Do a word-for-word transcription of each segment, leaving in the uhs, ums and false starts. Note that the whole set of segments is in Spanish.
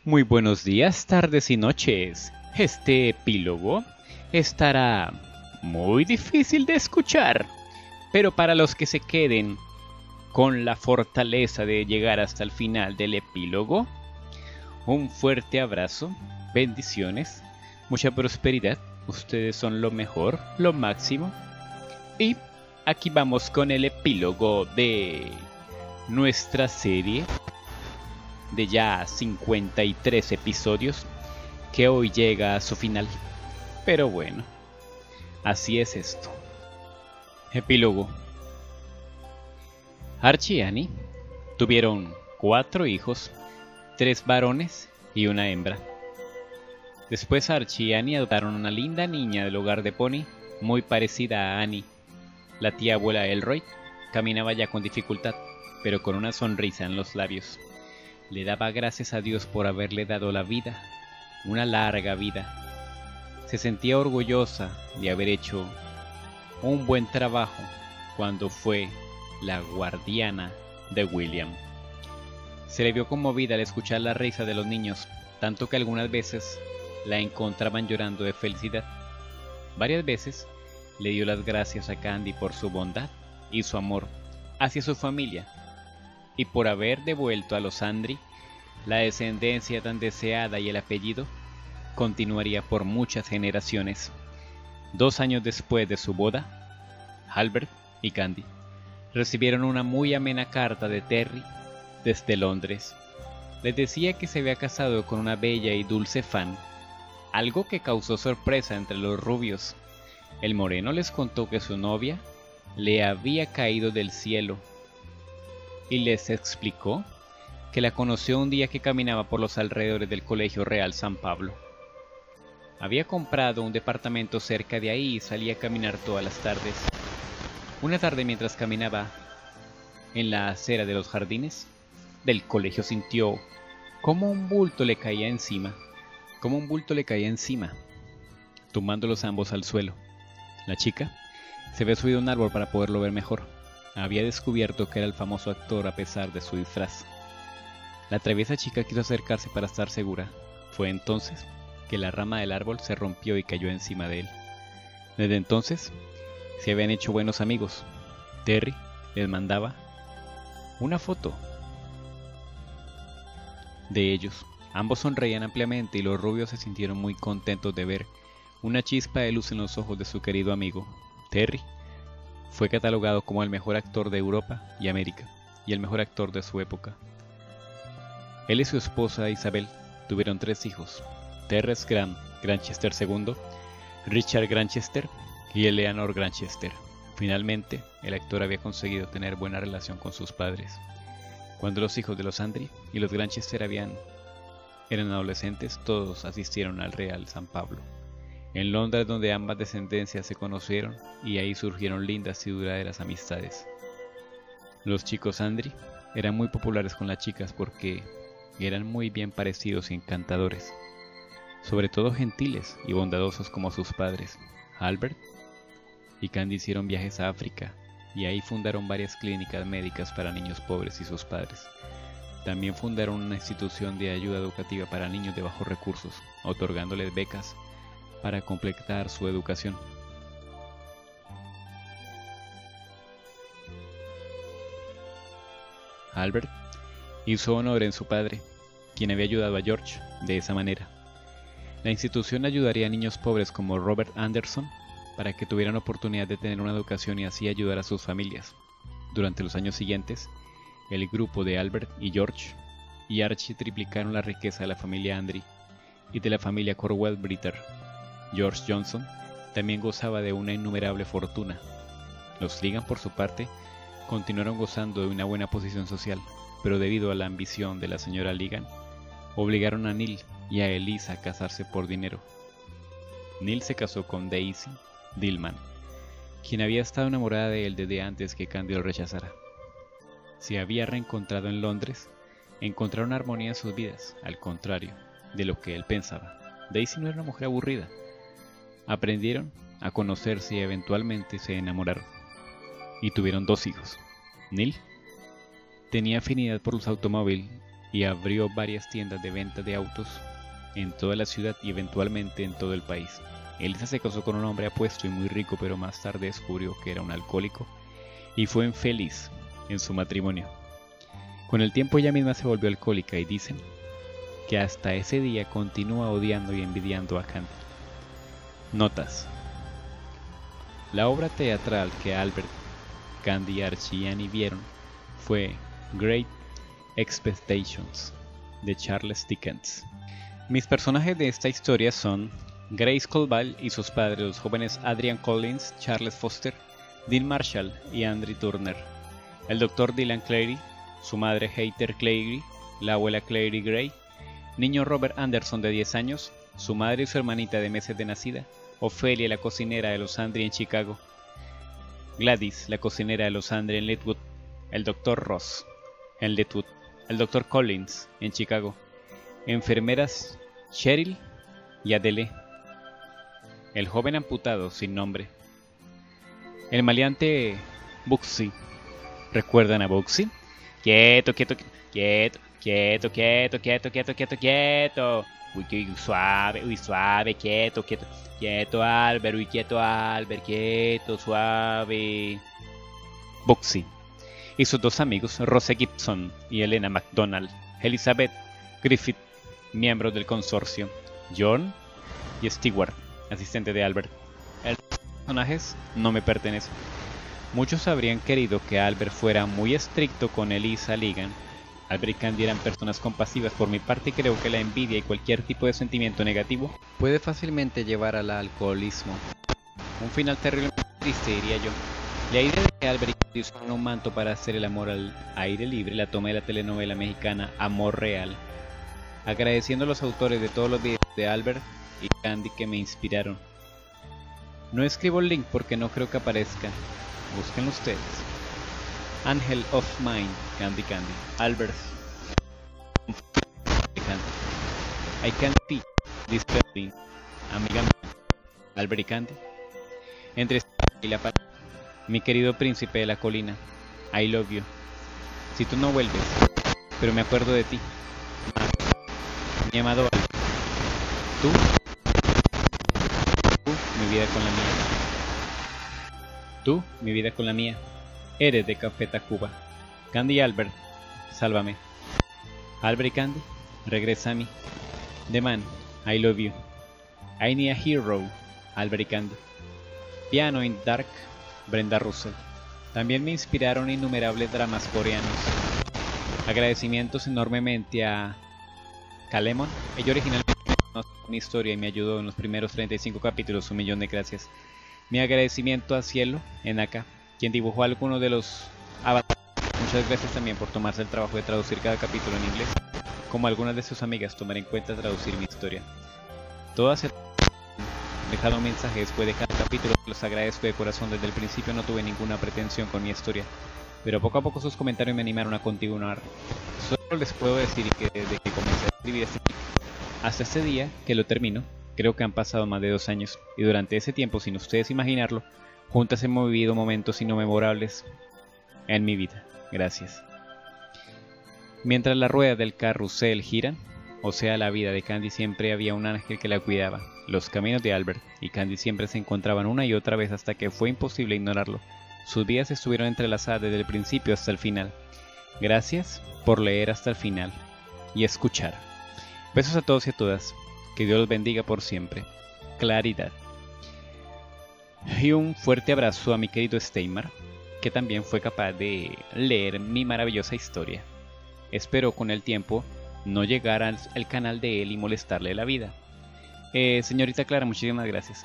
Muy buenos días, tardes y noches. Este epílogo estará muy difícil de escuchar, pero para los que se queden con la fortaleza de llegar hasta el final del epílogo, un fuerte abrazo, bendiciones, mucha prosperidad. Ustedes son lo mejor, lo máximo. Y aquí vamos con el epílogo de nuestra serie de ya cincuenta y tres episodios, que hoy llega a su final. Pero bueno, así es esto. Epílogo. Archie y Annie tuvieron cuatro hijos, tres varones y una hembra. Después Archie y Annie adoptaron una linda niña del hogar de Pony, muy parecida a Annie. La tía abuela Elroy caminaba ya con dificultad, pero con una sonrisa en los labios. Le daba gracias a Dios por haberle dado la vida, una larga vida. Se sentía orgullosa de haber hecho un buen trabajo cuando fue la guardiana de William. Se le vio conmovida al escuchar la risa de los niños, tanto que algunas veces la encontraban llorando de felicidad. Varias veces le dio las gracias a Candy por su bondad y su amor hacia su familia, y por haber devuelto a los Andry la descendencia tan deseada, y el apellido continuaría por muchas generaciones. Dos años después de su boda, Albert y Candy recibieron una muy amena carta de Terry desde Londres. Les decía que se había casado con una bella y dulce Fan, algo que causó sorpresa entre los rubios. El moreno les contó que su novia le había caído del cielo, y les explicó que la conoció un día que caminaba por los alrededores del Colegio Real San Pablo. Había comprado un departamento cerca de ahí y salía a caminar todas las tardes. Una tarde, mientras caminaba en la acera de los jardines del colegio, sintió como un bulto le caía encima, como un bulto le caía encima, tumbándolos ambos al suelo. La chica se había subido a un árbol para poderlo ver mejor. Había descubierto que era el famoso actor a pesar de su disfraz. La traviesa chica quiso acercarse para estar segura. Fue entonces que la rama del árbol se rompió y cayó encima de él. Desde entonces se habían hecho buenos amigos. Terry les mandaba una foto de ellos. Ambos sonreían ampliamente y los rubios se sintieron muy contentos de ver una chispa de luz en los ojos de su querido amigo. Terry fue catalogado como el mejor actor de Europa y América, y el mejor actor de su época. Él y su esposa Isabel tuvieron tres hijos: Terrence Graham Granchester segundo, Richard Granchester y Eleanor Granchester. Finalmente, el actor había conseguido tener buena relación con sus padres. Cuando los hijos de los Andry y los Granchester habían, eran adolescentes, todos asistieron al Real San Pablo, en Londres, donde ambas descendencias se conocieron, y ahí surgieron lindas y duraderas amistades. Los chicos Andry eran muy populares con las chicas porque eran muy bien parecidos y encantadores, sobre todo gentiles y bondadosos como sus padres. Albert y Candy hicieron viajes a África, y ahí fundaron varias clínicas médicas para niños pobres y sus padres. También fundaron una institución de ayuda educativa para niños de bajos recursos, otorgándoles becas para completar su educación. Albert hizo honor en su padre, quien había ayudado a George de esa manera. La institución ayudaría a niños pobres como Robert Anderson para que tuvieran oportunidad de tener una educación y así ayudar a sus familias. Durante los años siguientes, el grupo de Albert y George y Archie triplicaron la riqueza de la familia Andry y de la familia Corwell Britter. George Johnson también gozaba de una innumerable fortuna. Los Ligan, por su parte, continuaron gozando de una buena posición social, pero debido a la ambición de la señora Ligan, obligaron a Neil y a Eliza a casarse por dinero. Neil se casó con Daisy Dillman, quien había estado enamorada de él desde antes que Candy lo rechazara. Se había reencontrado en Londres, encontraron armonía en sus vidas, al contrario de lo que él pensaba. Daisy no era una mujer aburrida. Aprendieron a conocerse y eventualmente se enamoraron, y tuvieron dos hijos. Neil tenía afinidad por los automóviles y abrió varias tiendas de venta de autos en toda la ciudad y eventualmente en todo el país. Elisa se casó con un hombre apuesto y muy rico, pero más tarde descubrió que era un alcohólico y fue infeliz en su matrimonio. Con el tiempo ella misma se volvió alcohólica y dicen que hasta ese día continúa odiando y envidiando a Candy. Notas. La obra teatral que Albert, Candy, Archie y Annie vieron fue Great Expectations de Charles Dickens. Mis personajes de esta historia son Grace Colville y sus padres, los jóvenes Adrian Collins, Charles Foster, Dean Marshall y Andrew Turner. El doctor Dylan Clary, su madre Heather Clary, la abuela Clary Gray, niño Robert Anderson de diez años, su madre y su hermanita de meses de nacida, Ophelia, la cocinera de los Andre en Chicago, Gladys, la cocinera de los Andre en Letwood, el doctor Ross en Letwood, el doctor Collins en Chicago, enfermeras Cheryl y Adele, el joven amputado sin nombre, el maleante Bugsy. ¿Recuerdan a Bugsy? Quieto, quieto, quieto, quieto, quieto, quieto, quieto, quieto, quieto. Uy, uy, suave, uy, suave, quieto, quieto, quieto, Albert, uy, quieto, Albert, quieto, suave. Bugsy y sus dos amigos, Rose Gibson y Elena MacDonald, Elizabeth Griffith, miembros del consorcio, John y Stewart, asistente de Albert. El personajes no me pertenecen. Muchos habrían querido que Albert fuera muy estricto con Elisa Ligan. Albert y Candy eran personas compasivas. Por mi parte, creo que la envidia y cualquier tipo de sentimiento negativo puede fácilmente llevar al alcoholismo. Un final terriblemente triste, diría yo. La idea de que Albert y Candy usaron un manto para hacer el amor al aire libre la tomé de la telenovela mexicana Amor Real, agradeciendo a los autores de todos los videos de Albert y Candy que me inspiraron. No escribo el link porque no creo que aparezca. Búsquenlo ustedes. Angel of Mine, Candy Candy. Albert. Candy. I can't see this building. Amiga mía. Albert y Candy. Entre esta y la pared. Mi querido príncipe de la colina. I love you. Si tú no vuelves, pero me acuerdo de ti. Mi amado Albert. Tú. Tú, mi vida con la mía. Tú, mi vida con la mía. Eres de Café Tacuba. Candy y Albert, sálvame. Albert y Candy, regresa a mí. The Man, I love you. I need a hero, Albert y Candy. Piano in Dark, Brenda Russell. También me inspiraron innumerables dramas coreanos. Agradecimientos enormemente a Kalemon. Ella originalmente no conoció mi historia y me ayudó en los primeros treinta y cinco capítulos. Un millón de gracias. Mi agradecimiento a Cielo, Enaka, quien dibujó algunos de los avatares. Muchas gracias también por tomarse el trabajo de traducir cada capítulo en inglés. Como algunas de sus amigas, tomar en cuenta traducir mi historia. Todas han dejado un mensaje después de cada capítulo. Los agradezco de corazón. Desde el principio no tuve ninguna pretensión con mi historia, pero poco a poco sus comentarios me animaron a continuar. Solo les puedo decir que desde que comencé a escribir este libro hasta este día que lo termino, creo que han pasado más de dos años, y durante ese tiempo, sin ustedes imaginarlo, juntas hemos vivido momentos inmemorables en mi vida. Gracias. Mientras las ruedas del carrusel giran, o sea, la vida de Candy, siempre había un ángel que la cuidaba. Los caminos de Albert y Candy siempre se encontraban una y otra vez hasta que fue imposible ignorarlo. Sus vidas estuvieron entrelazadas desde el principio hasta el final. Gracias por leer hasta el final y escuchar. Besos a todos y a todas. Que Dios los bendiga por siempre. Claridad. Y un fuerte abrazo a mi querido Steinmar, que también fue capaz de leer mi maravillosa historia. Espero con el tiempo no llegar al, al canal de él y molestarle la vida. Eh, señorita Clara, muchísimas gracias.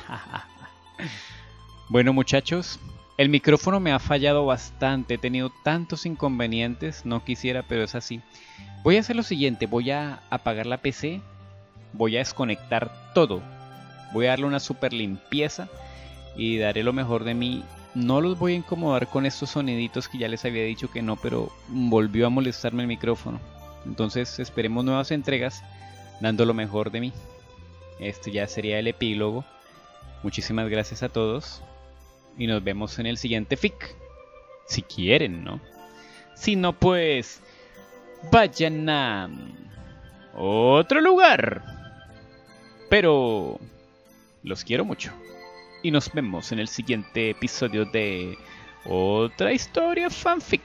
Bueno, muchachos, el micrófono me ha fallado bastante. He tenido tantos inconvenientes. No quisiera, pero es así. Voy a hacer lo siguiente. Voy a apagar la P C. Voy a desconectar todo. Voy a darle una super limpieza y daré lo mejor de mí. No los voy a incomodar con estos soniditos que ya les había dicho que no, pero volvió a molestarme el micrófono. Entonces esperemos nuevas entregas dando lo mejor de mí. Este ya sería el epílogo. Muchísimas gracias a todos y nos vemos en el siguiente fic. Si quieren, ¿no? Si no, pues vayan a otro lugar. Pero los quiero mucho. Y nos vemos en el siguiente episodio de otra historia fanfic.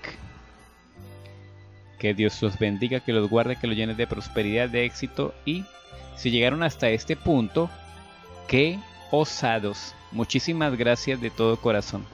Que Dios los bendiga, que los guarde, que los llene de prosperidad, de éxito. Y si llegaron hasta este punto, qué osados. Muchísimas gracias de todo corazón.